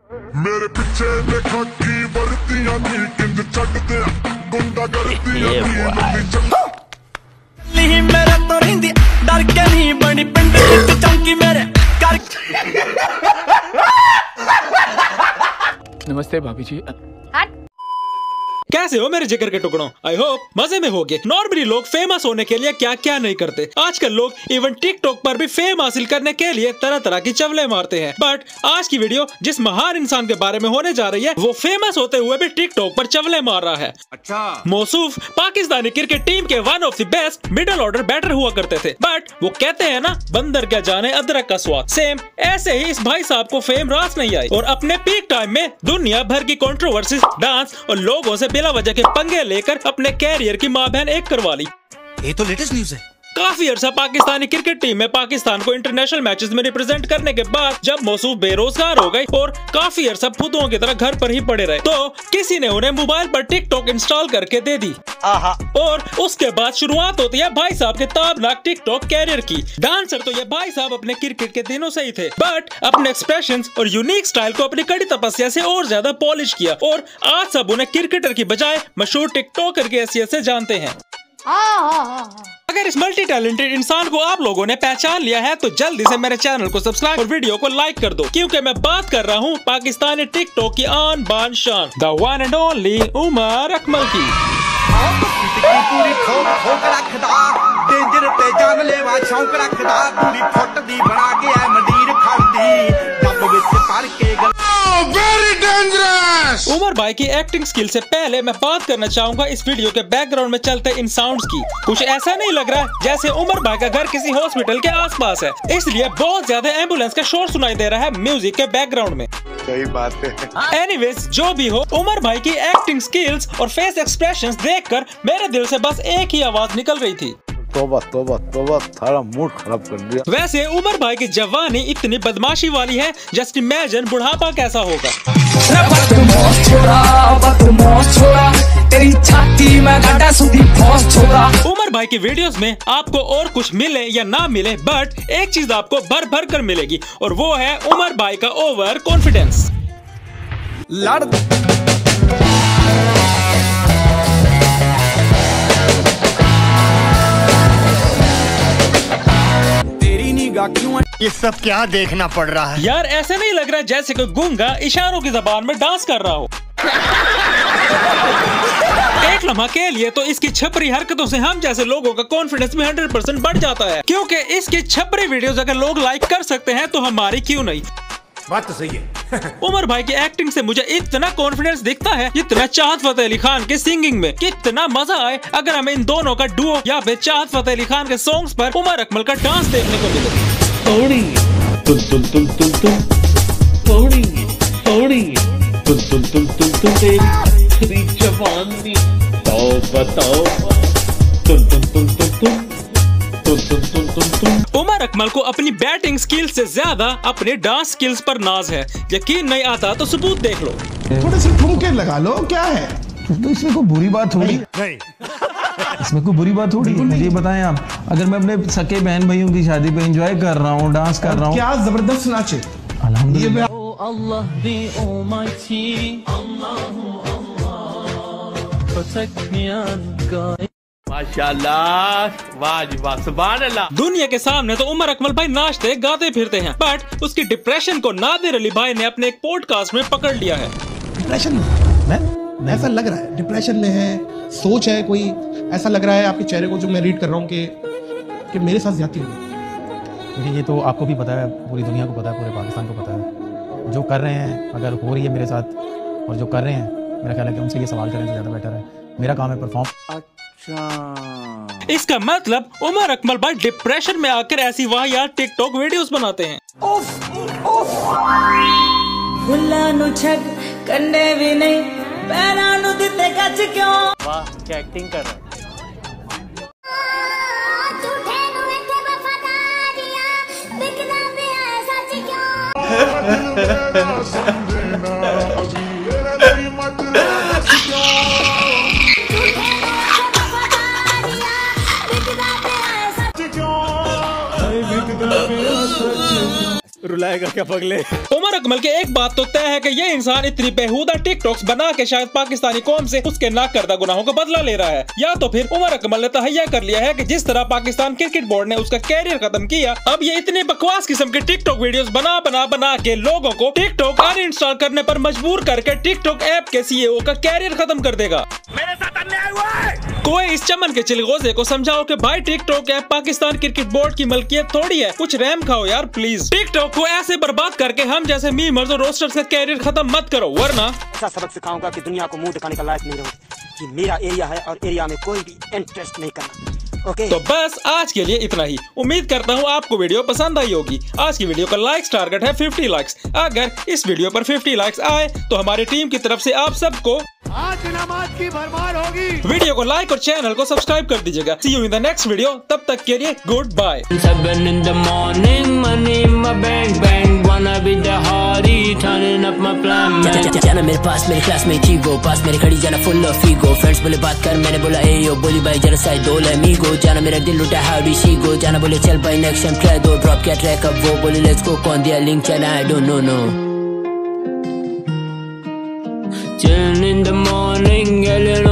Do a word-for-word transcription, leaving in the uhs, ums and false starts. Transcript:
मेरे पीछे देखा की वर्दियां थी किंद चढ़ते गुंडा करदियां थी नहीं मेरा तो रिंदी डर के नहीं बनी पिंड विच चौंकी मेरे कर। नमस्ते भाभी जी। कैसे हो मेरे जिगर के टुकड़ों? आई होप मजे में होगे। नॉर्मली लोग फेमस होने के लिए क्या क्या नहीं करते। आजकल लोग इवन टिकटॉक पर भी फेम हासिल करने के लिए तरह तरह की चवले मारते हैं। बट आज की वीडियो जिस महान इंसान के बारे में होने जा रही है वो फेमस होते हुए भी टिकटॉक पर चवले मार रहा है। अच्छा। मौसूफ पाकिस्तानी क्रिकेट टीम के one of the best middle order batter हुआ करते थे। बट वो कहते हैं ना, बंदर क्या जाने अदरक का स्वाद। सेम ऐसे ही इस भाई साहब को फेम रास नहीं आई और अपने पीक टाइम में दुनिया भर की कंट्रोवर्सीज, डांस और लोगों से बिला वजह के पंगे लेकर अपने कैरियर की मां बहन एक करवा ली। ये तो लेटेस्ट न्यूज़ है। काफी अरसा पाकिस्तानी क्रिकेट टीम में पाकिस्तान को इंटरनेशनल मैचेस में रिप्रेजेंट करने के बाद जब मौसूफ बेरोजगार हो गए और काफी अरसा फुदुओं की तरह घर पर ही पड़े रहे, तो किसी ने उन्हें मोबाइल पर टिकटॉक इंस्टॉल करके दे दी। आहा। और उसके बाद शुरुआत होती है भाई साहब के ताबनाक टिकटॉक कैरियर की। डांसर तो ये भाई साहब अपने क्रिकेट के दिनों से ही थे, बट अपने एक्सप्रेशंस और यूनिक स्टाइल को अपनी कड़ी तपस्या से और ज्यादा पॉलिश किया और आज सब उन्हें क्रिकेटर की बजाय मशहूर टिकटॉकर की हैसियत से जानते हैं। अगर इस मल्टी टैलेंटेड इंसान को आप लोगों ने पहचान लिया है तो जल्दी से मेरे चैनल को सब्सक्राइब और वीडियो को लाइक कर दो, क्योंकि मैं बात कर रहा हूँ पाकिस्तानी टिकटॉक की आन बान शान, the one and only Umar Akmal की। पूरी ठोक ठोक रखदा डेंजर पे जान लेवा शौक रखदा पूरी फुट दी बना के है मंडीर खांदी डब विच पर के गल। Very dangerous. उमर भाई की एक्टिंग स्किल से पहले मैं बात करना चाहूंगा इस वीडियो के बैकग्राउंड में चलते इन साउंड्स की। कुछ ऐसा नहीं लग रहा जैसे उमर भाई का घर किसी हॉस्पिटल के आसपास है, इसलिए बहुत ज्यादा एम्बुलेंस का शोर सुनाई दे रहा है म्यूजिक के बैकग्राउंड में। सही बात है। एनीवेज, जो भी हो, उमर भाई की एक्टिंग स्किल्स और फेस एक्सप्रेशंस देखकर मेरे दिल से बस एक ही आवाज निकल रही थी, तोबा तोबा तोबा, सारा मूड खराब कर दिया। वैसे उमर भाई की जवानी इतनी बदमाशी वाली है, जस्ट इमेजिन बुढ़ापा कैसा होगा। तेरी छाती में गड्ढा सुधी फौज छोड़ा। उमर भाई की वीडियोस में आपको और कुछ मिले या ना मिले, बट एक चीज आपको भर भर कर मिलेगी और वो है उमर भाई का ओवर कॉन्फिडेंस। लड़ ये सब क्या देखना पड़ रहा है यार? ऐसे नहीं लग रहा जैसे कोई गूंगा इशारों की जबान में डांस कर रहा हो। एक लम्हा के लिए तो इसकी छपरी हरकतों से हम जैसे लोगों का कॉन्फिडेंस भी हंड्रेड परसेंट बढ़ जाता है, क्योंकि इसकी छपरी वीडियोस अगर लोग लाइक कर सकते हैं तो हमारी क्यों नहीं? बात तो सही है। उमर भाई की एक्टिंग से मुझे इतना कॉन्फिडेंस दिखता है, इतना चाहत फतेह अली खान के सिंगिंग में कितना मजा आए अगर हमें इन दोनों का डुओ या फिर चाहत फतेह अली खान के सॉन्ग्स पर उमर अकमल का डांस देखने को मिले। थोड़ी तुम तुम तुम तुम तुम थोड़ी थोड़ी तुम तुम तुम तुम तुम तेरी जवानी तो बताओ तुम तुम तुम तुम तुम तुम तुम तुम तुम तुम। उमर अकमल को अपनी बैटिंग स्किल्स से ज्यादा अपने डांस स्किल्स पर नाज है। यकीन नहीं आता तो सबूत देख लो। थोड़े से ठुमके लगा लो, क्या है तो इसमें कोई बुरी बात थोड़ी नहीं। इसमें कोई बुरी बात थोड़ी। मुझे बताएं आप, अगर मैं अपने सके बहन भाइयों की शादी पे एंजॉय कर रहा हूँ, डांस कर रहा हूँ, क्या जबरदस्त नाचे अल्हम्दुलिल्लाह। माशाल्लाह, वाह सुभान अल्लाह। दुनिया के सामने तो उमर अकमल भाई नाचते गाते फिरते हैं, बट उसकी डिप्रेशन को नादिर अली भाई ने अपने एक पॉडकास्ट में पकड़ लिया है। डिप्रेशन में ऐसा लग रहा है, डिप्रेशन में है, सोच है कोई, ऐसा लग रहा है आपके चेहरे को जो मैं रीड कर रहा हूँ कि कि मेरे साथ ज्यादती होगी। देखिए, ये तो आपको भी पता है, पूरी दुनिया को पता है, पूरे पाकिस्तान को पता है। जो कर रहे हैं, अगर हो रही है मेरे साथ, और जो कर रहे हैं, मेरा ख्याल है कि उनसे ये सवाल करें तो ज़्यादा बेटर है। मेरा काम है परफॉर्म। अच्छा, इसका मतलब उमर अकमल भाई डिप्रेशन में आकर ऐसी वाह यार टिकटॉक वीडियोस बनाते हैं। उफ, उफ। कंडे भी नहीं पैरां नू दिते कच क्यों। वाह, क्या एक्टिंग कर रहा है। रुलाएगा क्या पगले? उमर अकमल के एक बात तो तय है कि ये इंसान इतनी बेहुदा टिकटॉक्स बना के शायद पाकिस्तानी कौम से उसके नाकर्दा गुनाहों का बदला ले रहा है, या तो फिर उमर अकमल ने तहैया कर लिया है कि जिस तरह पाकिस्तान क्रिकेट बोर्ड ने उसका कैरियर खत्म किया, अब ये इतनी बकवास किस्म के टिकटॉक वीडियोस बना बना बना के लोगों को टिकटॉक अनइंस्टॉल करने पर मजबूर करके टिकटॉक ऐप के सीईओ का कैरियर खत्म कर देगा। मेरे साथ अन्याय हुआ है। कोई इस चमन के चिलगोजे को समझाओ कि भाई TikTok app Pakistan cricket board की मलकियत थोड़ी है, कुछ रहम खाओ यार प्लीज। टिकटॉक को ऐसे बर्बाद करके हम जैसे मीमर्स और रोस्टर्स का कैरियर खत्म मत करो, वरना ऐसा सबक सिखाऊंगा कि दुनिया को मुंह दिखाने का लायक नहीं रहोगे कि मेरा एरिया है और एरिया में कोई भी इंटरेस्ट नहीं करना। ओके तो बस आज के लिए इतना ही। उम्मीद करता हूँ आपको वीडियो पसंद आई होगी। आज की वीडियो का लाइक्स टारगेट है पचास लाइक्स। अगर इस वीडियो पर पचास लाइक्स आए तो हमारी टीम की तरफ से आप सबको आज नमाज की भरमार होगी। वीडियो को लाइक और चैनल को सब्सक्राइब कर दीजिएगा। See you in the next video, तब तक के लिए गुड बाय। जाना मेरे पास मेरे क्लास में थी वो, पास मेरे खड़ी जाना फुल ऑफ ईगो। फ्रेंड्स बोले बात कर, मैंने बोला ए यो, बोली भाई जरा साइड दो लेमीगो। जाना मेरा दिल लुटा हाउ डी शी गो, जाना बोले चल भाई नेक्स्ट टाइम ट्राई दो। ड्रॉप क्या ट्रैक अब वो बोले लेट्स गो, कौन दिया लिंक चला I don't know no. Chilling in the morning,